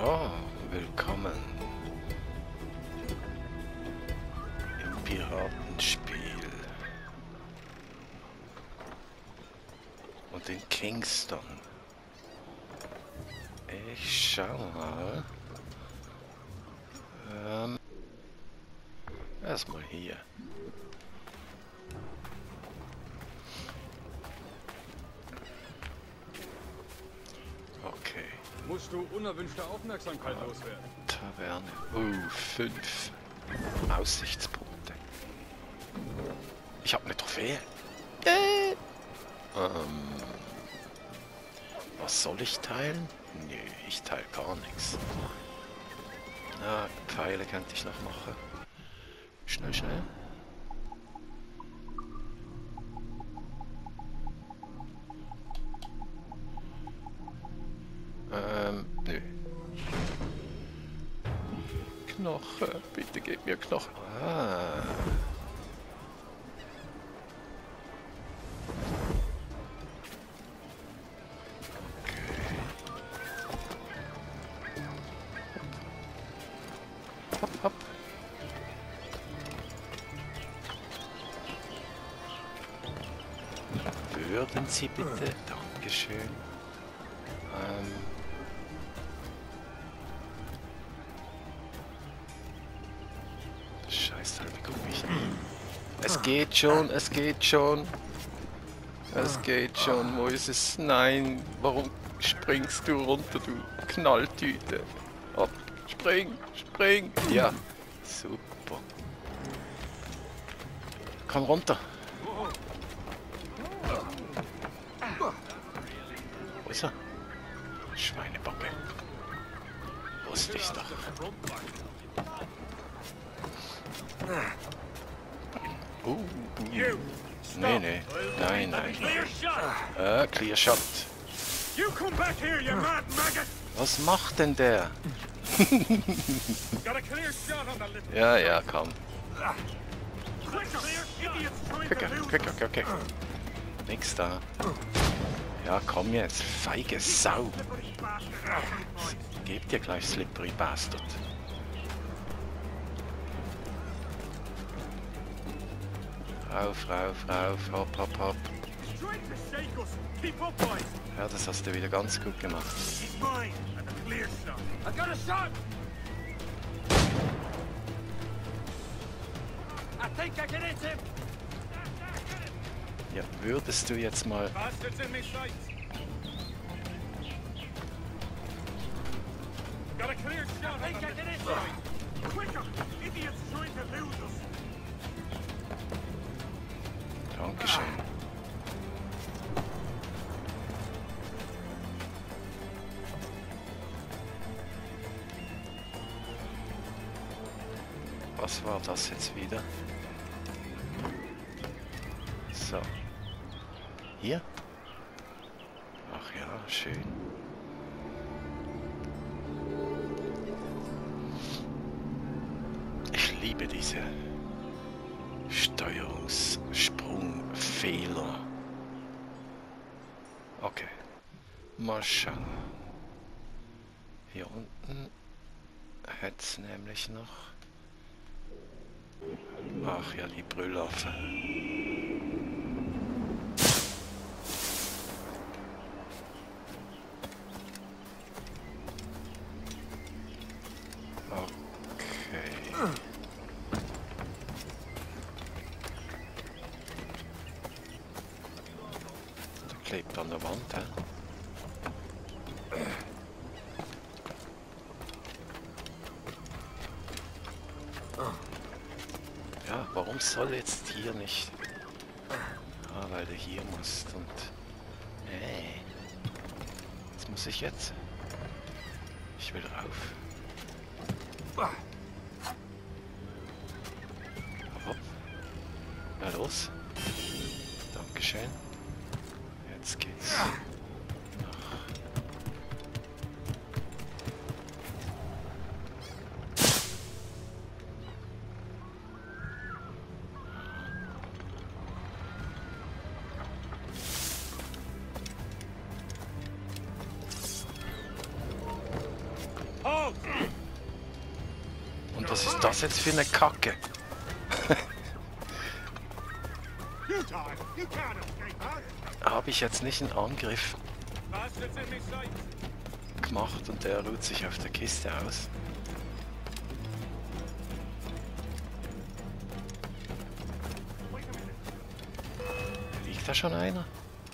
Oh, willkommen im Piratenspiel. Und in Kingston. Ich schau mal. Erstmal hier. Okay. Musst du unerwünschte Aufmerksamkeit loswerden? Taverne. 5 Aussichtspunkte. Ich habe eine Trophäe. Was soll ich teilen? Nö, ich teile gar nichts. Ah, Pfeile könnte ich noch machen. Schnell, schnell. Nö. Knochen, bitte gib mir Knochen. Ah. Hopp, hopp. Würden Sie bitte? Dankeschön. Scheiß halbe Gummi. Es geht schon, es geht schon. Es geht schon. Wo ist es? Nein, warum springst du runter, du Knalltüte? Hopp, spring, spring. Ja, super. Komm runter. Wo ist er? Schweinebacke. Wusste ich doch. Nee, nee. Nein, nein. Clear Shot. Was macht denn der? Ja, ja, komm. Okay. Nix da. Ja, komm jetzt, feige Sau. Gebt dir gleich Slippery Bastard. Rauf, rauf, rauf, hopp, hopp, hopp. Ja, das hast du wieder ganz gut gemacht. Ja, würdest du jetzt mal... Dankeschön. Was war das jetzt wieder? So. Hier? Ach ja, schön. Ich liebe diese Steuerungssprungfehler. Okay. Mal schauen. Hier unten hätte es nämlich noch... Ach ja, die Brüllaffe. Okay. Der klebt an der Wand, hä? Ja, warum soll jetzt hier nicht? Ah, weil du hier musst und... Was muss ich jetzt? Ich will rauf. Hopp. Na los. Dankeschön. Jetzt geht's. Was ist das jetzt für eine Kacke? Habe ich jetzt nicht einen Angriff gemacht und der ruht sich auf der Kiste aus? Liegt da schon einer?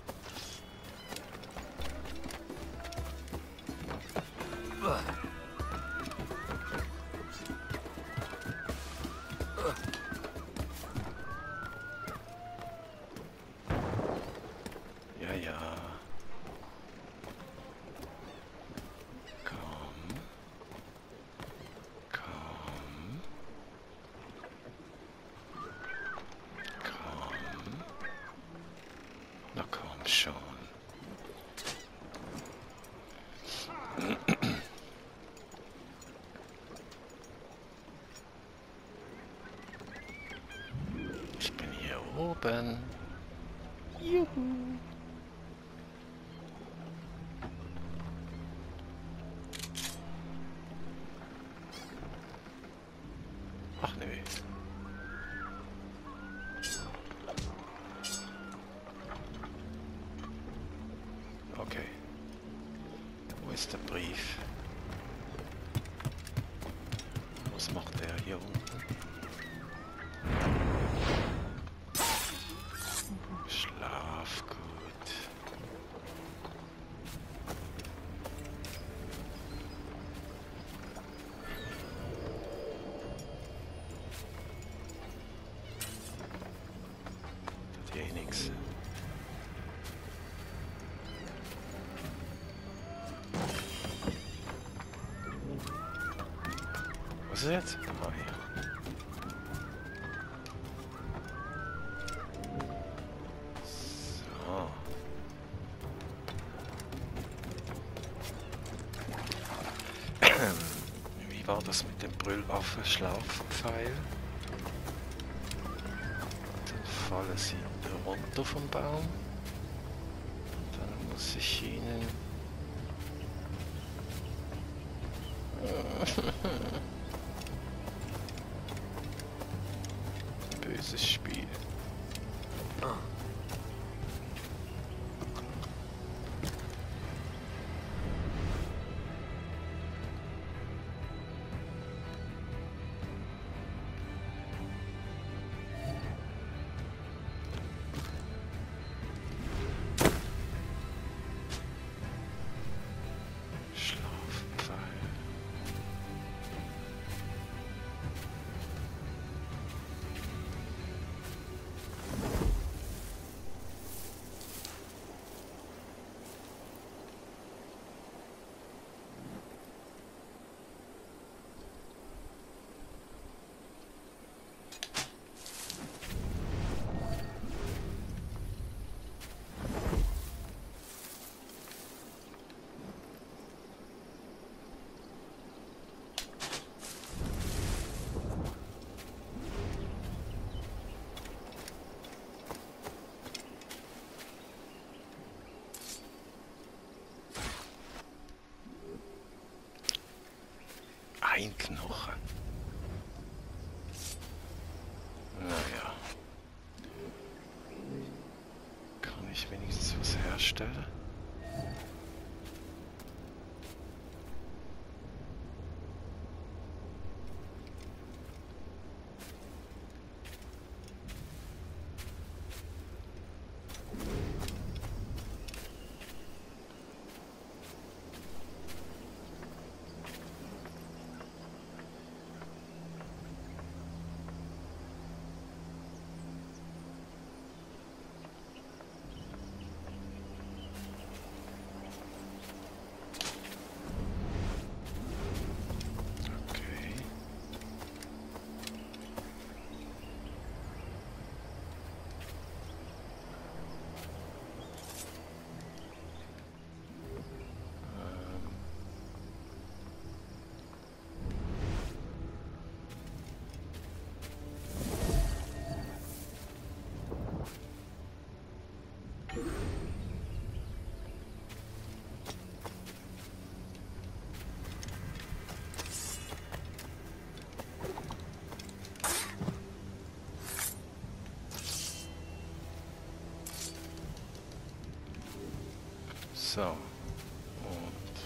Ja, ja. Komm. Komm. Komm. Na komm schon. Ich bin hier oben. Juhu. Ach nö. Okay. Wo ist der Brief? Was macht der hier unten? Schlaf gut. Tut hier nix. Was ist jetzt? Ah, hier. So. Wie war das mit dem Brüllaffe-Schlafpfeil? Dann fallen sie runter vom Baum. Dann muss ich ihnen... Böses Spiel. Schlafpfeil. Ein Knochen. Naja. Kann ich wenigstens was herstellen? So. Und...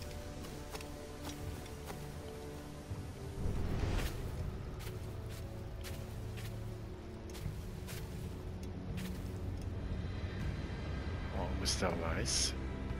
Warum ist der weiß?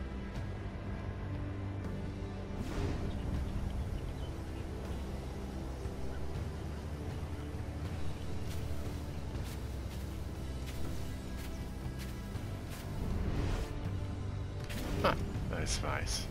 Ah, da ist weiß.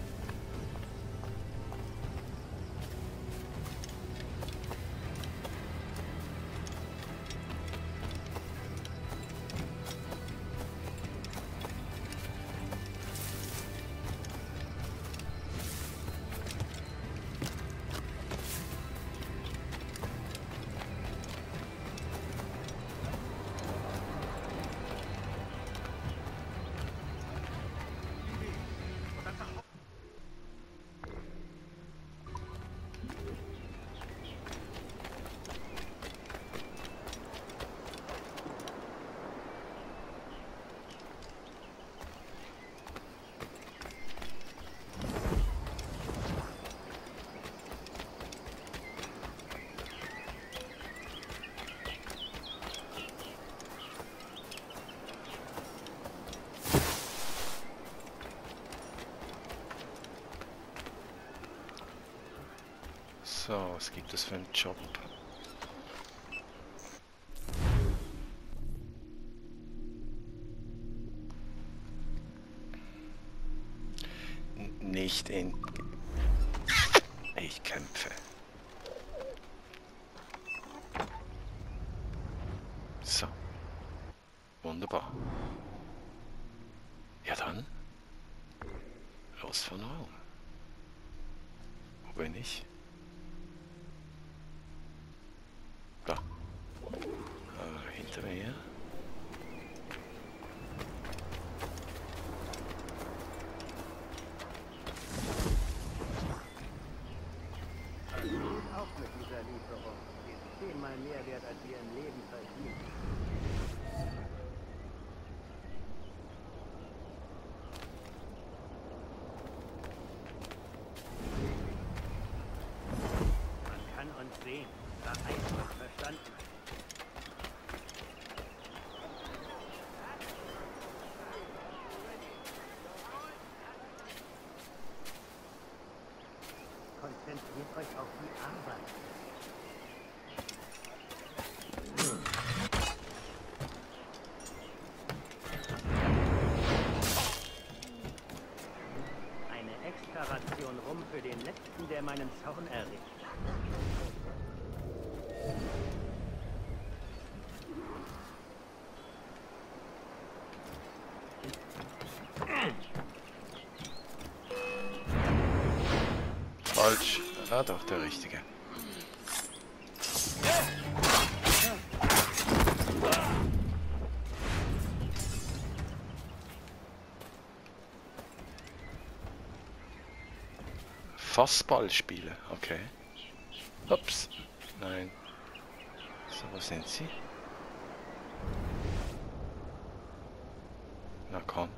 So, was gibt es für einen Job? Nicht in... Ich kämpfe. So. Wunderbar. Ja dann. Los von Raum. Wo bin ich? Da. Hinter mir. Auch mit dieser Lieferung. Die ist 10-mal mehr wert, als wir im Leben verdienen. Man kann uns sehen. Da einfach verstanden. Konzentriert euch auf die Arbeit. Eine extra Ration Rum für den Letzten, der meinen Zorn erregt. Falsch. Ah, doch, der richtige. Fassballspiele, okay. Ups. Nein. So, wo sind sie? Na komm.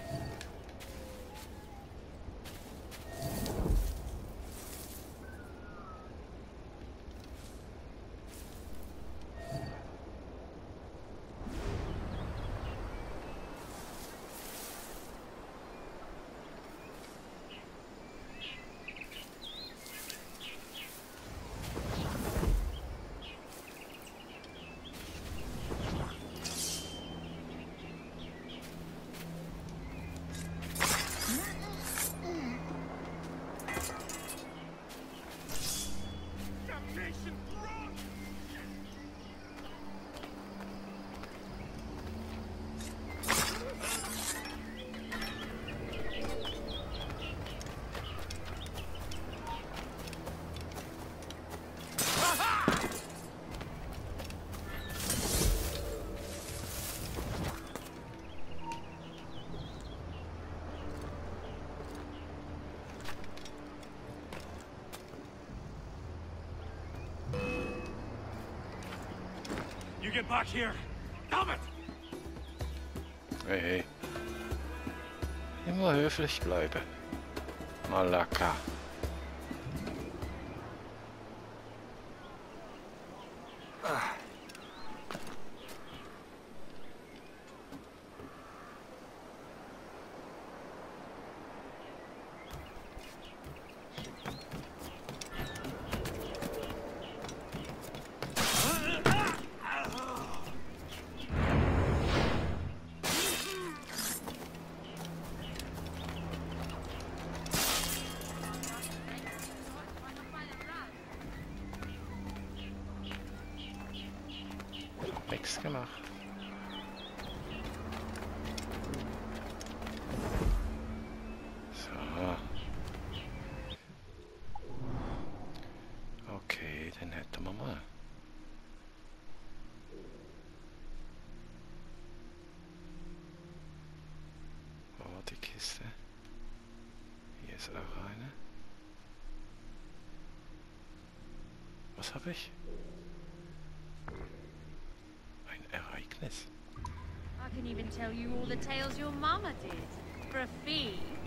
You get back here! Damn it! Hey, hey. Immer höflich bleiben. Malaka. Nichts gemacht. So. Okay, den hätten wir mal. Wo war die Kiste? Hier ist auch eine. Was habe ich? Ein Ereignis. I can even tell you all the tales your mama did. For a fee.